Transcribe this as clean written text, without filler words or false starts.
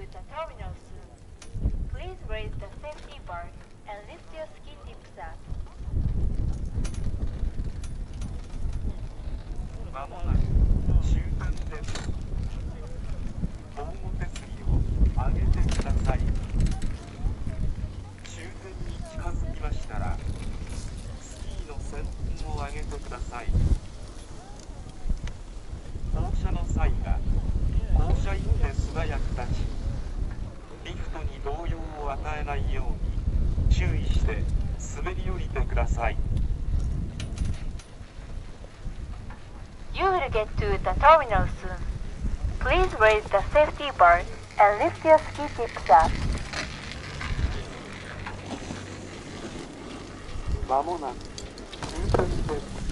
the terminal soon. Please raise the safety bar and lift your ski tips up. まもなく終点です。防護手すりを上げてください。終点に近づきましたら、スキーの先端を上げてください。降車の際は、降車員で素早く立ち、リフトに動揺を与えないように注意して滑り降りてください。 You will get to the terminal soon. Please raise the safety bar and lift your ski tips up. まもなく終点です。